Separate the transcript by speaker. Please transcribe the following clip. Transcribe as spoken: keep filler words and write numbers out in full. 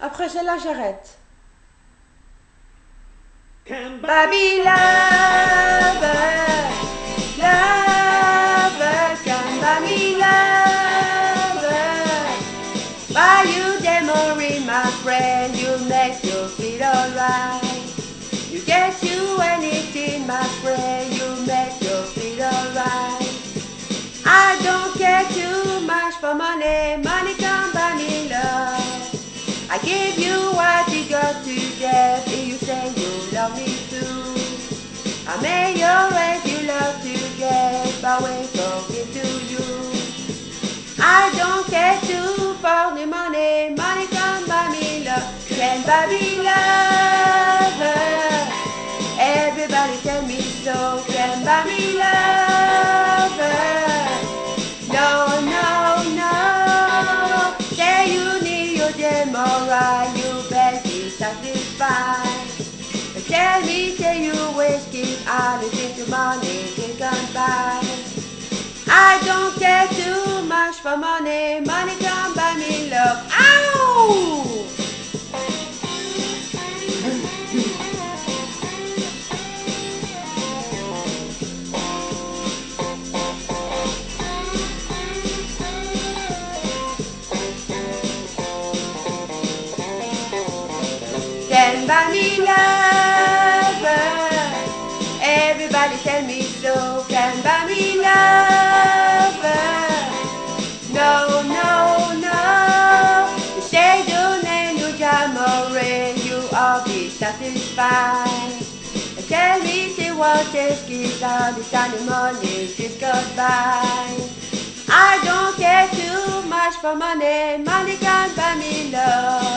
Speaker 1: Après celle-là, j'arrête.
Speaker 2: Baby lover, lover, can buy me lover. Buy you memory, my friend, you make you feel alright. You get you anything, my friend, you make you feel alright. I don't care too much for money, money can't buy me love. I give you what you got to get if you say you love me too. I may always you love to get, but when talking to you, I don't care too for the money, money can't buy me love, can buy me lover. Everybody tell me so, can buy me lover. No, no, no, say you need your gem, alright, you better be satisfied. But tell me, say you always keep all the things your money can buy. I don't care too much for money, money can't buy me love. Ow! Can buy me lover. Everybody tell me so. Can buy me lover. No, no, no. You say your name, you jamore, you all be satisfied. And tell me, say what this gives all the sunny money just goes by. I don't care too much for money, money can't buy me love.